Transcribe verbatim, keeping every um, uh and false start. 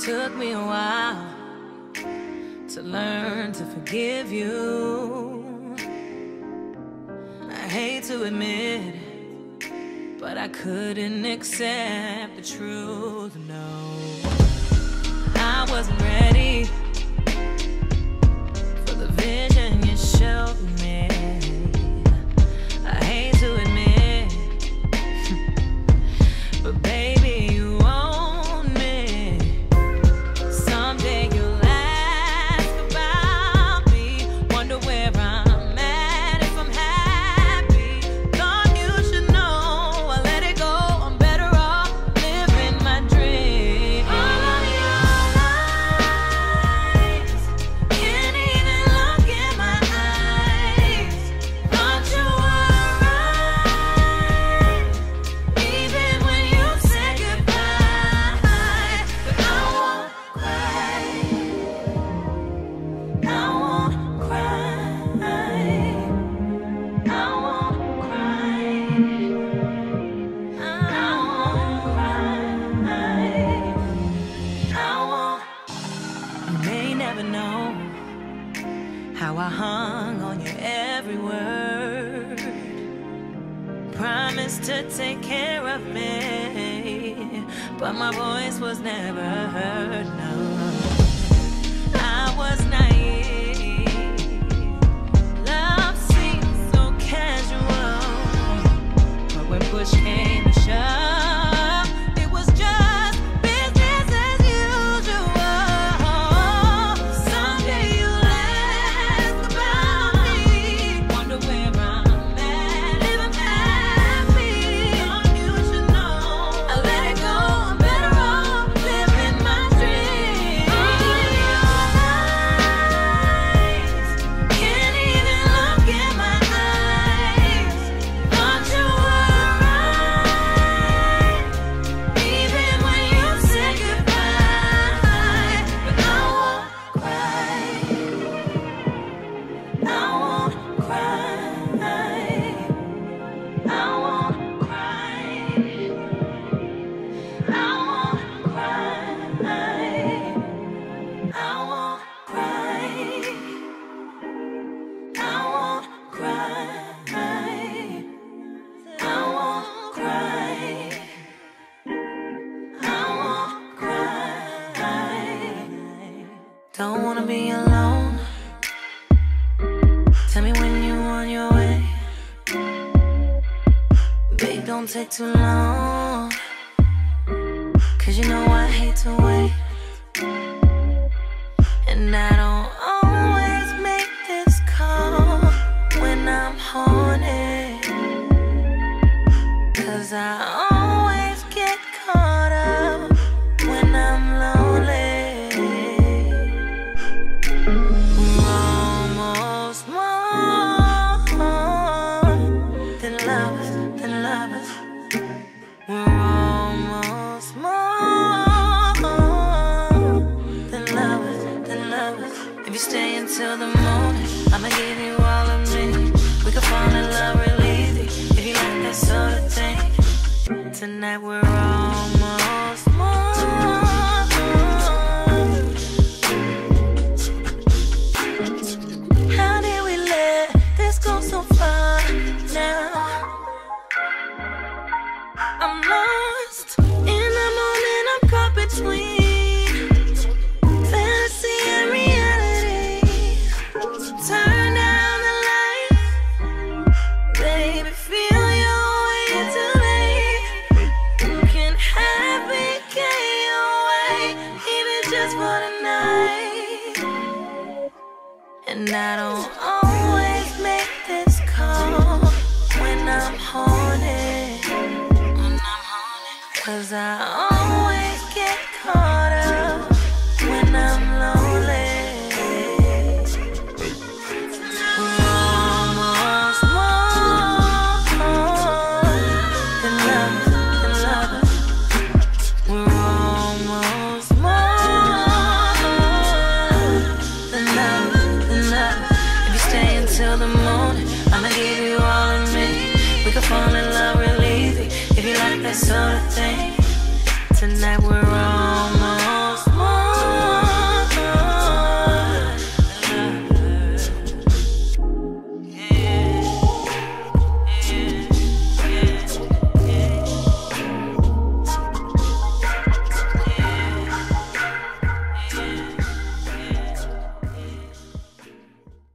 took me a while to learn to forgive you. I hate to admit it, but I couldn't accept the truth, no. I wasn't ready for the vision you showed me. I hate to admit, but baby, you own me. Someday you'll ask about me, wonder where I'm at, if I'm happy. Thought you should know, I let it go, I'm better off living my dream. All of your lies, can't even look in my eyes. Thought you were right, even when you said goodbye. But I won't cry, I won't cry, I won't cry, I won't cry, I won't. You may never know how I hung on your every word. Promised to take care of me, but my voice was never heard, no. I was naive, love seemed so casual, but when push came to shove, it was just business as usual. Someday you'll ask about me, wonder where I'm at, if I'm happy. Thought you should know, I let it go, I'm better off living my dream. All of your lies, can't even look in my eyes. Thought you were right, even when you said goodbye. But I won't cry, I won't cry, I won't cry, I won't cry, I won't cry, I won't cry, I won't cry, I won't cry. Don't wanna be alone. Tell me when you on your way. Babe, don't take too long, cause you know I hate to wait. And I don't always make this call when I'm haunted, cause I always get caught up when I'm lonely. We're almost more than lovers, than lovers. We're almost more than lovers, than lovers. If you stay until the morning, I'ma give you all of me. We could fall in love real easy, if you like that sort of thing. Tonight we're almost more. How did we let this go so far now? I'm lost in the moment, I'm caught between fantasy and reality. Turn down the lights, baby, feel your way to me. You can have me, get your way, even just for the night. And I don't always make this call when I'm haunted, cause I always get caught up when I'm lonely. We're almost more than lovers, than lovers. We're almost more than lovers, than lovers. If you stay until the morning, I'ma give you all of me. We could fall in love real easy, if you like that sort of thing. Tonight we're